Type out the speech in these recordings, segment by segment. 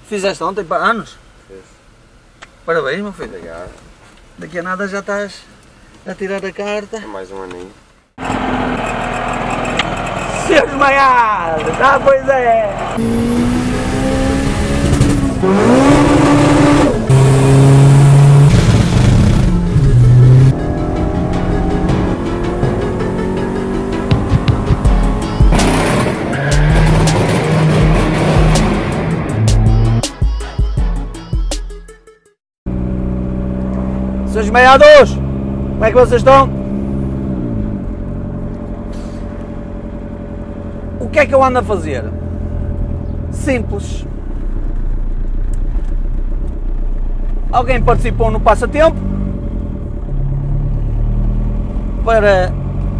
Fizeste ontem para anos? Fiz. Parabéns, meu filho. Obrigado. Daqui a nada já estás a tirar a carta. É mais um aninho. Seu desmaiado! Ah, pois é! Seus desmaiados! Como é que vocês estão? O que é que eu ando a fazer? Simples. Alguém participou no passatempo para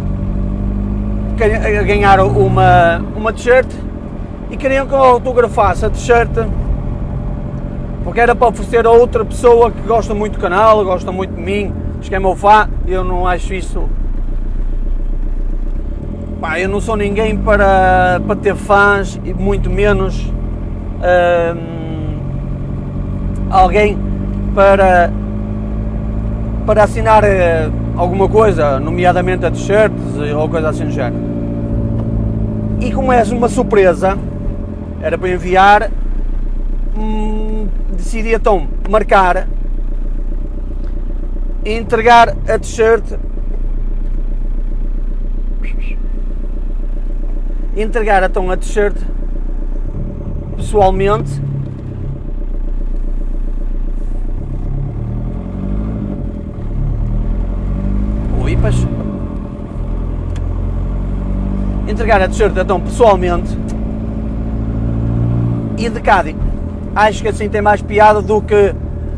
ganhar uma t-shirt e queriam que eu autografasse a t-shirt porque era para oferecer a outra pessoa que gosta muito do canal, gosta muito de mim, diz que é meu fã. Eu não acho isso. Pá, eu não sou ninguém para ter fãs e muito menos alguém para assinar alguma coisa, nomeadamente a t-shirts ou coisa assim do género. E como é uma surpresa, era para enviar, decidi então marcar e entregar a t-shirt. Entregar então a t-shirt pessoalmente entregar a t-shirt então pessoalmente e de Cádiz. Acho que assim tem mais piada do que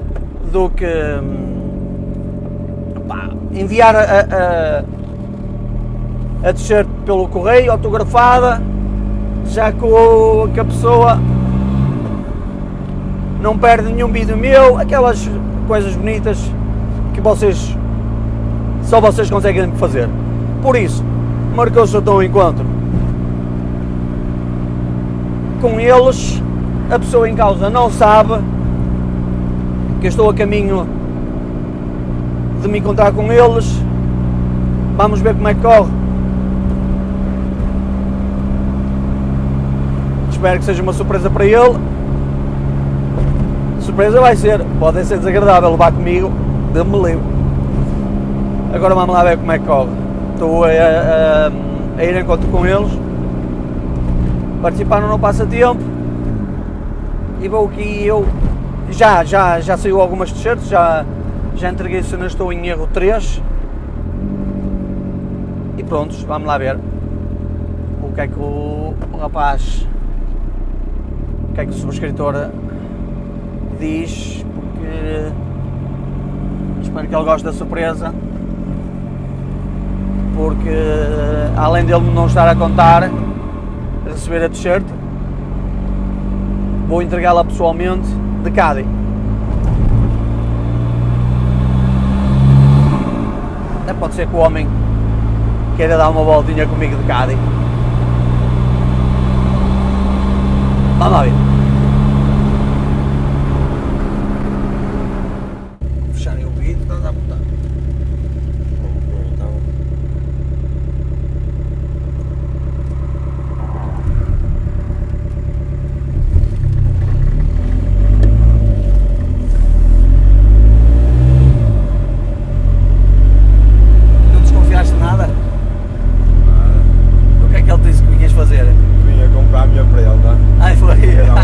pá, enviar a t-shirt pelo correio, autografada, já que a pessoa não perde nenhum vídeo meu, aquelas coisas bonitas que só vocês conseguem fazer. Por isso, marcou-se então um encontro com eles. A pessoa em causa não sabe que eu estou a caminho de me encontrar com eles. Vamos ver como é que corre. Espero que seja uma surpresa para ele. Surpresa vai ser, pode ser desagradável levar comigo, Deus-me livre. Agora vamos lá ver como é que corre. Estou a ir em encontro com eles. Participaram no passatempo. E vou aqui eu, já saiu algumas t-shirts, já entreguei, se não estou em erro, 3. E prontos, vamos lá ver o que é que o rapaz, o que é que o subscritor diz, porque espero que ele goste da surpresa, porque além dele não estar a contar receber a t-shirt, vou entregá-la pessoalmente de Cádiz. Até pode ser que o homem queira dar uma voltinha comigo de Cádiz. Vamos lá ver. Fecharem o vídeo, estás à vontade. Vinha comprar a minha prenda. Ai, foi.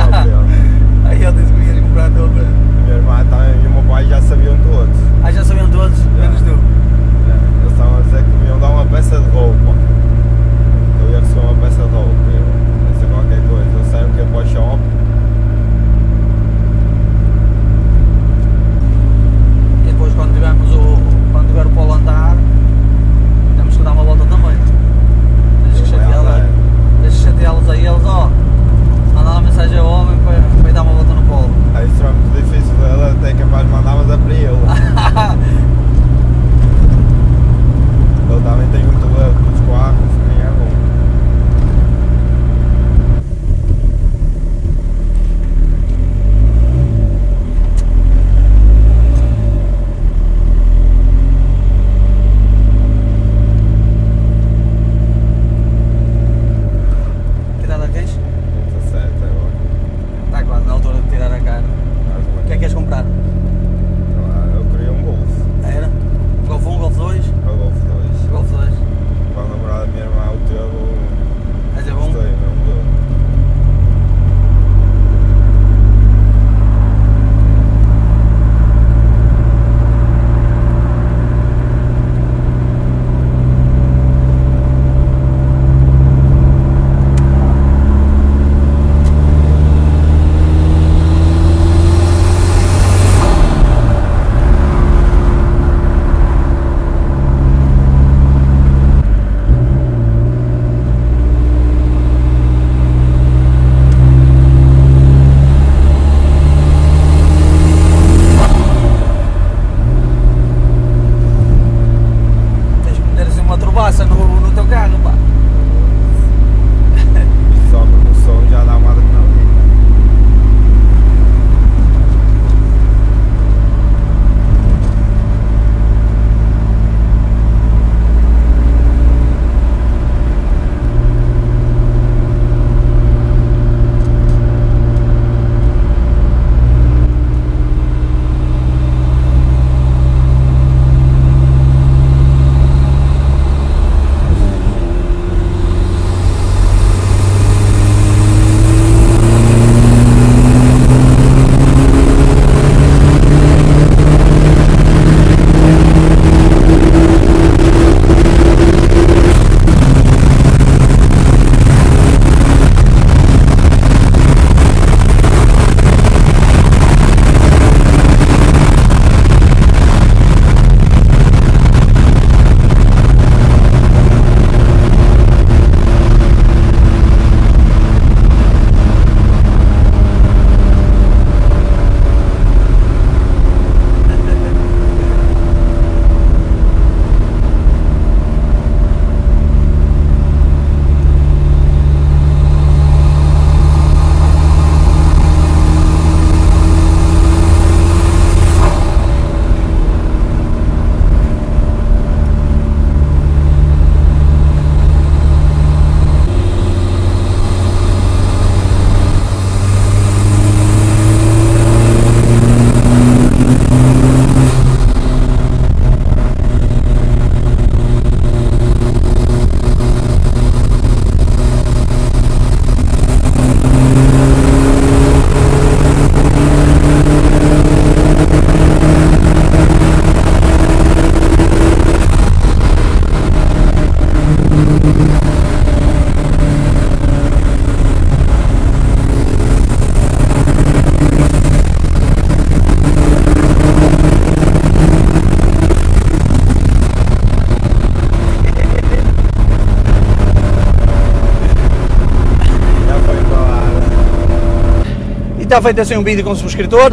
está feito assim um vídeo com o subscritor.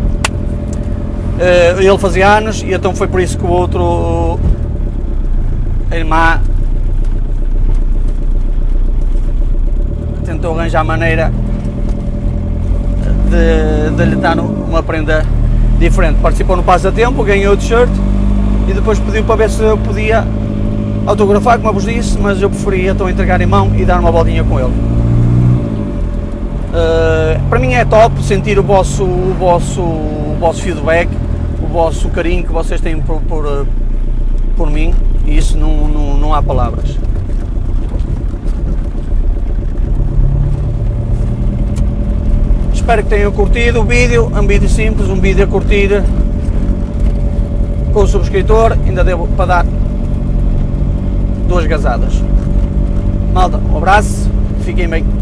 Ele fazia anos e então foi por isso que o outro, a irmã, tentou arranjar maneira de lhe dar uma prenda diferente. Participou no passatempo, ganhou o t-shirt e depois pediu para ver se eu podia autografar, como eu vos disse, mas eu preferia então entregar em mão e dar uma bolinha com ele. Para mim é top sentir o vosso feedback, o vosso carinho que vocês têm por mim, e isso não há palavras. Espero que tenham curtido o vídeo, é um vídeo simples, um vídeo a curtir com o subscritor, ainda devo para dar 2 gazadas. Malta, um abraço, fiquem bem.